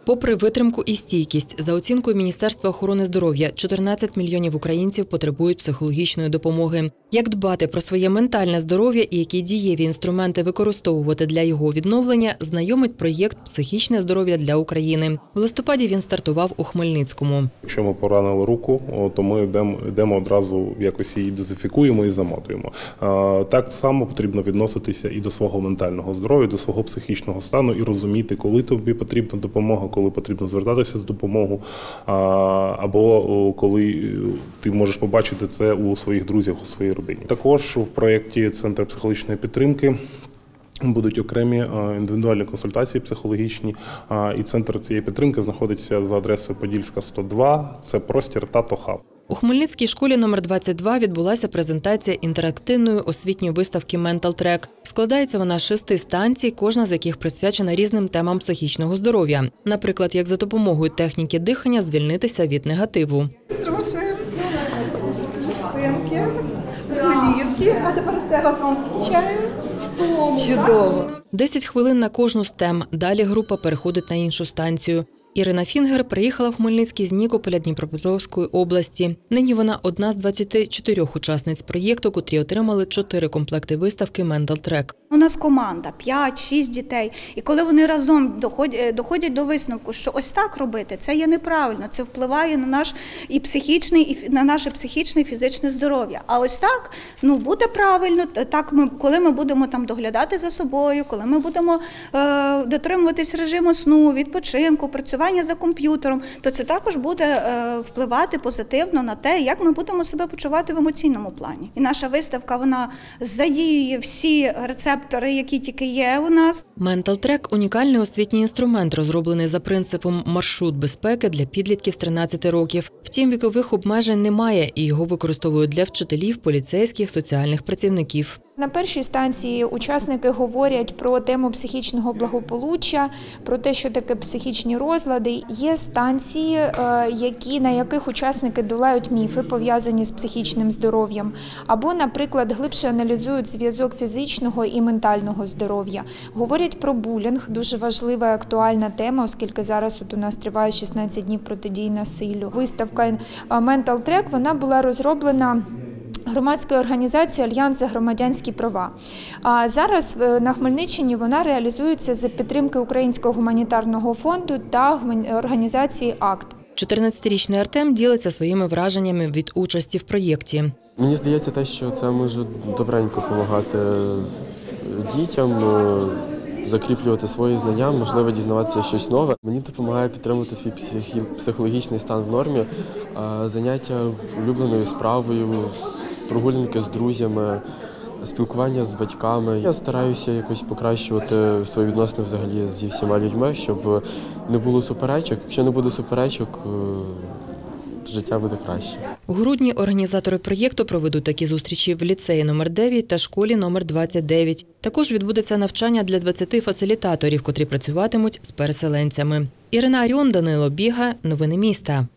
Попри витримку і стійкість, за оцінкою Міністерства охорони здоров'я, 14 мільйонів українців потребують психологічної допомоги. Як дбати про своє ментальне здоров'я і які дієві інструменти використовувати для його відновлення, знайомить проєкт «Психічне здоров'я для України». В листопаді він стартував у Хмельницькому. Якщо ми поранили руку, то ми йдемо одразу, якось її дезінфікуємо і замотуємо. Так само потрібно відноситися і до свого ментального здоров'я, до свого психічного стану і розуміти, коли тобі потрібна допомога, коли потрібно звертатися за допомогою, або коли ти можеш побачити це у своїх друзях, у своїй родині. Також в проєкті «Центр психологічної підтримки» будуть окремі індивідуальні консультації психологічні, і центр цієї підтримки знаходиться за адресою Подільська, 102, це простір «Тато Хаб». У Хмельницькій школі номер 22 відбулася презентація інтерактивної освітньої виставки «Ментал Трек». Складається вона з 6 станцій, кожна з яких присвячена різним темам психічного здоров'я. Наприклад, як за допомогою техніки дихання звільнитися від негативу. Струшуємо спинки, голівки, а тепер все разом включаємо. Чудово! 10 хвилин на кожну з тем. Далі група переходить на іншу станцію. Ірина Фінгер приїхала в Хмельницький з Нікополя Дніпропетровської області. Нині вона одна з 24 учасниць проєкту, котрі отримали 4 комплекти виставки «Ментал Трек». У нас команда, 5-6 дітей. І коли вони разом доходять до висновку, що ось так робити, це є неправильно, це впливає на наш і психічний, і на наше психічне і фізичне здоров'я. А ось так, буде правильно, коли ми будемо там доглядати за собою, коли ми будемо дотримуватись режиму сну, відпочинку, працювання за комп'ютером, то це також буде впливати позитивно на те, як ми будемо себе почувати в емоційному плані. І наша виставка, вона задіює всі рецептори, які тільки є у нас. «Ментал Трек» – унікальний освітній інструмент, розроблений за принципом «маршрут безпеки» для підлітків з 13 років. Втім, вікових обмежень немає, і його використовують для вчителів, поліцейських, соціальних працівників. На першій станції учасники говорять про тему психічного благополуччя, про те, що таке психічні розлади. Є станції, на яких учасники долають міфи, пов'язані з психічним здоров'ям, або, наприклад, глибше аналізують зв'язок фізичного і ментального здоров'я. Говорять про булінг, дуже важлива і актуальна тема, оскільки зараз у нас триває 16 днів протидії насиллю. Виставка «Ментал Трек», вона була розроблена громадською організацією «Альянс за громадянські права». А зараз на Хмельниччині вона реалізується за підтримки Українського гуманітарного фонду та організації «Акт». 14-річний Артем ділиться своїми враженнями від участі в проєкті. Мені здається, що це може добренько допомагати дітям, закріплювати свої знання, можливо, дізнаватися щось нове. Мені допомагає підтримувати свій психологічний стан в нормі, заняття улюбленою справою, прогулянки з друзями, спілкування з батьками. Я стараюся якось покращувати свої відносини взагалі зі всіма людьми, щоб не було суперечок. Якщо не буде суперечок, життя буде краще. У грудні організатори проєкту проведуть такі зустрічі в ліцеї номер 9 та школі номер 29. Також відбудеться навчання для 20 фасилітаторів, котрі працюватимуть з переселенцями. Ірина Аріон, Данило Біга. Новини міста.